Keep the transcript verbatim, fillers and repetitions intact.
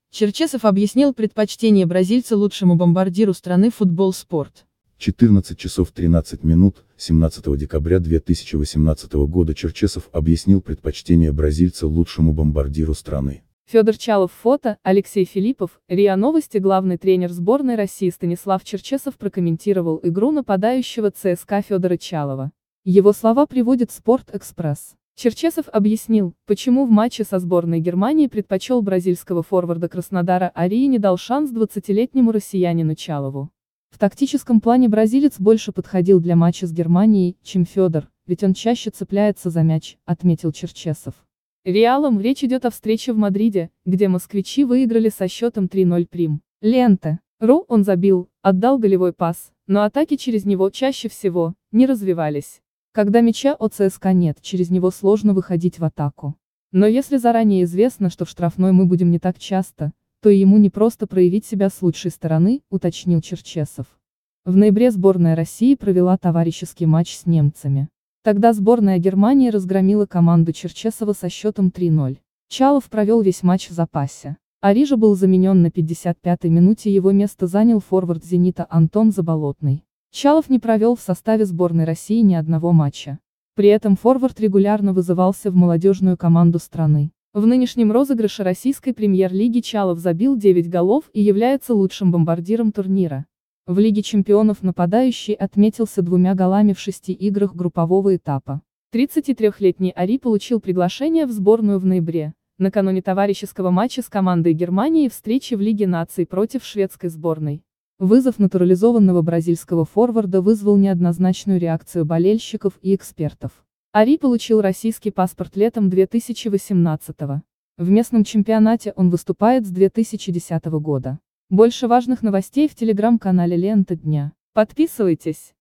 Черчесов объяснил предпочтение бразильца лучшему бомбардиру страны Футбол Спорт. четырнадцать часов тринадцать минут, семнадцатого декабря две тысячи восемнадцатого года Черчесов объяснил предпочтение бразильца лучшему бомбардиру страны. Федор Чалов. Фото, Алексей Филиппов, РИА Новости. Главный тренер сборной России Станислав Черчесов прокомментировал игру нападающего ЦСКА Федора Чалова. Его слова приводит Спорт-Экспресс. Черчесов объяснил, почему в матче со сборной Германии предпочел бразильского форварда Краснодара Арии и не дал шанс двадцатилетнему россиянину Чалову. В тактическом плане бразилец больше подходил для матча с Германией, чем Федор, ведь он чаще цепляется за мяч, отметил Черчесов. Реалом речь идет о встрече в Мадриде, где москвичи выиграли со счетом три ноль прим. Лента. Ру он забил, отдал голевой пас, но атаки через него чаще всего не развивались. Когда мяча у ЦСКА нет, через него сложно выходить в атаку. Но если заранее известно, что в штрафной мы будем не так часто, то и ему не просто проявить себя с лучшей стороны, уточнил Черчесов. В ноябре сборная России провела товарищеский матч с немцами. Тогда сборная Германии разгромила команду Черчесова со счетом три ноль. Чалов провел весь матч в запасе. Ари же был заменен на пятьдесят пятой минуте, его место занял форвард «Зенита» Антон Заболотный. Чалов не провел в составе сборной России ни одного матча. При этом форвард регулярно вызывался в молодежную команду страны. В нынешнем розыгрыше российской премьер-лиги Чалов забил девять голов и является лучшим бомбардиром турнира. В Лиге чемпионов нападающий отметился двумя голами в шести играх группового этапа. тридцатитрёхлетний Ари получил приглашение в сборную в ноябре, накануне товарищеского матча с командой Германии и встречи в Лиге наций против шведской сборной. Вызов натурализованного бразильского форварда вызвал неоднозначную реакцию болельщиков и экспертов. Ари получил российский паспорт летом две тысячи восемнадцатого. В местном чемпионате он выступает с две тысячи десятого года. Больше важных новостей в телеграм-канале Лента Дня. Подписывайтесь.